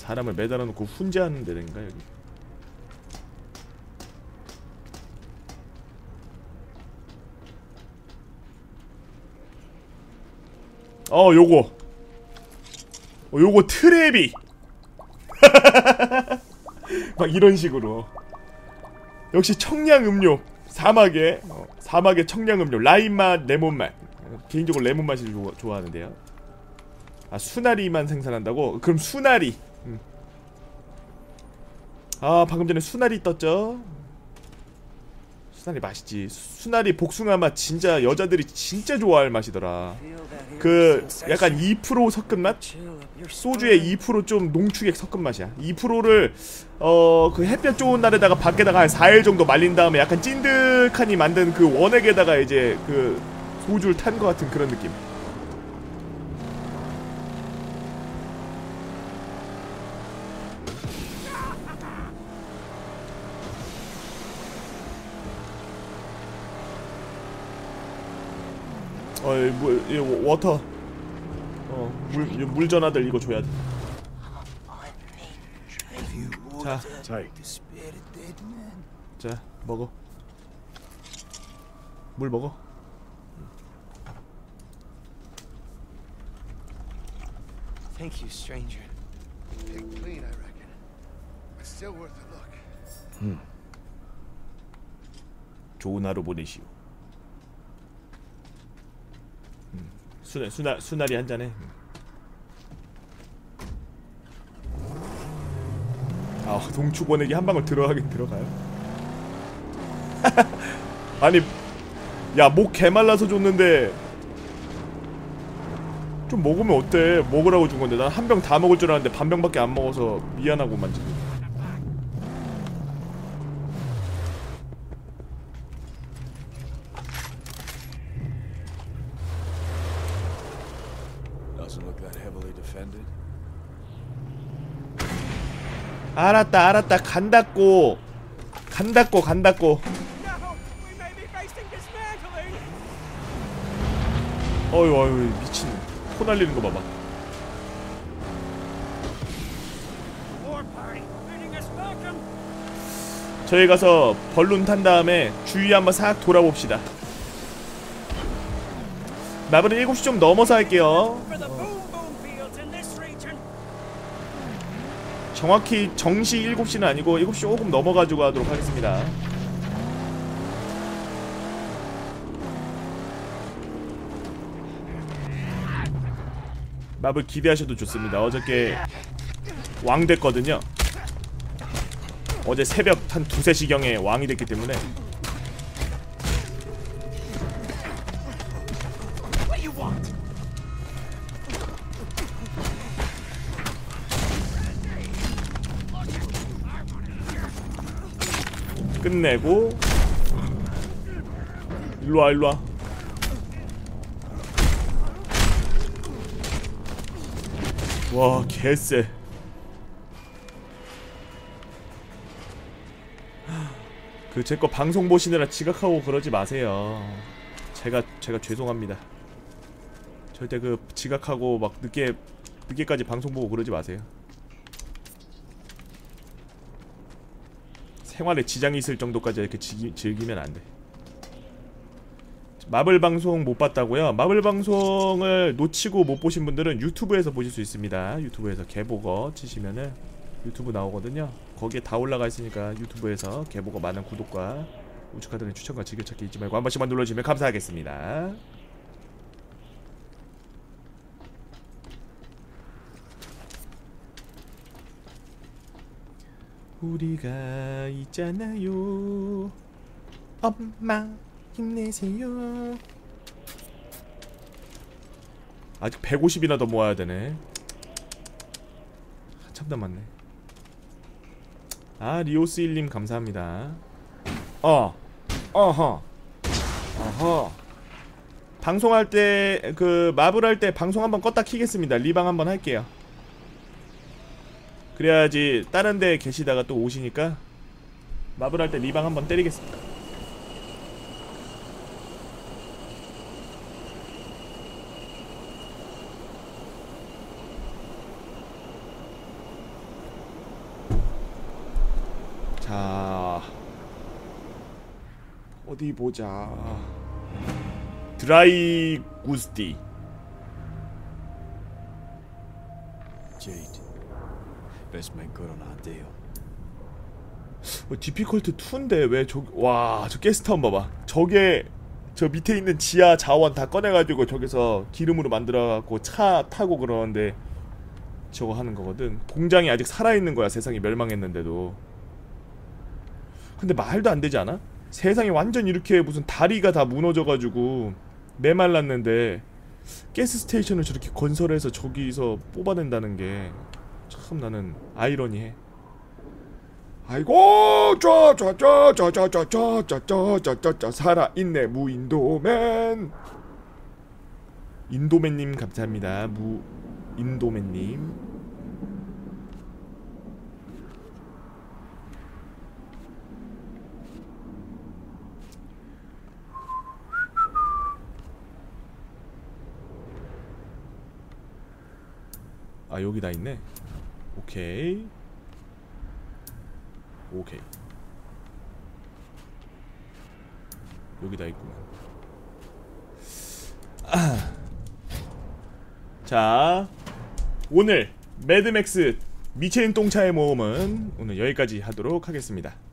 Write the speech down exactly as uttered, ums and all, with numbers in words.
사람을 매달아 놓고 훈제하는 데인가 여기? 어 요거 어 요거 트랩이 막 이런 식으로. 역시 청량음료 사막의 어, 사막의 청량음료 라임맛 레몬맛. 개인적으로 레몬맛을 좋아, 좋아하는데요. 아 수나리만 생산한다고? 그럼 수나리. 음. 아 방금 전에 수나리 떴죠? 수나리 맛있지. 수나리 복숭아 맛 진짜 여자들이 진짜 좋아할 맛이더라. 그 약간 이 퍼센트 섞은 맛? 소주의 이 퍼센트 좀 농축액 섞은 맛이야. 이 퍼센트를 어 그 햇볕 좋은 날에다가 밖에다가 한 사 일 정도 말린 다음에 약간 찐득하니 만든 그 원액에다가 이제 그 소주를 탄 것 같은 그런 느낌. 어, 이 물, 이 워터. 어, 물, 이 물전화들 이거 줘야 돼. 자, 자, 먹어. 물 먹어. Thank you, stranger. Pick clean, I reckon. But still worth a look. 음. 좋은 하루 보내시오. 음. 수나 수나 수나리 한 잔해. 음. 아 동축 원액이 한 방울 들어가긴 들어가요. 아니, 야 목 개말라서 줬는데 좀 먹으면 어때? 먹으라고 준 건데 난 한 병 다 먹을 줄 알았는데 반 병밖에 안 먹어서 미안하고만 지금. Doesn't look that heavily defended. 알았다 알았다 간다꼬 간다꼬 간다꼬. 어휴 어휴 미친 코 날리는 거 봐봐. 저희 가서 벌룬 탄 다음에 주위 한번 싹 돌아봅시다. 맵은 일곱 시 좀 넘어서 할게요. 어. 정확히 정시 일곱 시는 아니고 일곱 시 조금 넘어가지고 하도록 하겠습니다. 맵을 기대하셔도 좋습니다. 어저께 왕 됐거든요. 어제 새벽 한 두세 시경에 왕이 됐기 때문에. 끝내고 일로와 일로와. 와 개쎄. 그 제 거 방송 보시느라 지각하고 그러지 마세요. 제가 제가 죄송합니다. 절대 그 지각하고 막 늦게 늦게까지 방송 보고 그러지 마세요. 생활에 지장이 있을 정도까지 이렇게 지, 즐기면 안 돼. 마블 방송 못 봤다고요? 마블 방송을 놓치고 못 보신 분들은 유튜브에서 보실 수 있습니다. 유튜브에서 개보거 치시면은 유튜브 나오거든요. 거기에 다 올라가 있으니까 유튜브에서 개보거 많은 구독과 우측하드는 추천과 즐겨찾기 잊지 말고 한 번씩만 눌러주시면 감사하겠습니다. 우리가 있잖아요. 엄마 힘내세요. 아직 백오십이나 더 모아야 되네. 한참 남았네. 아 리오스일님 감사합니다. 어 어허 어허. 방송할 때 그 마블 할 때 방송 한번 껐다 키겠습니다. 리방 한번 할게요. 그래야지 다른 데 계시다가 또 오시니까 마블 할 때 리방 한번 때리겠습니다. 어디 보자. 드라이 구스티. Jade, best make good on our deal. 어, 디피컬트 이인데 왜 저 와 저 가스타운 봐봐. 저게 저 밑에 있는 지하 자원 다 꺼내가지고 저기서 기름으로 만들어갖고 차 타고 그러는데 저거 하는 거거든. 공장이 아직 살아있는 거야. 세상이 멸망했는데도. 근데 말도 안 되지 않아? 세상이 완전 이렇게 무슨 다리가 다 무너져가지고 메말랐는데 가스 스테이션을 저렇게 건설해서 저기서 뽑아낸다는 게 참 나는 아이러니해. 아이고 쩌쩌쩌쩌쩌쩌쩌쩌쩌쩌 살아있네 무인도맨. 인도맨님 감사합니다. 무 인도맨님. 아 여기 다 있네. 오케이 오케이 여기 다 있구만. 아. 자 오늘 매드맥스 미체인 똥차의 모험은 오늘 여기까지 하도록 하겠습니다.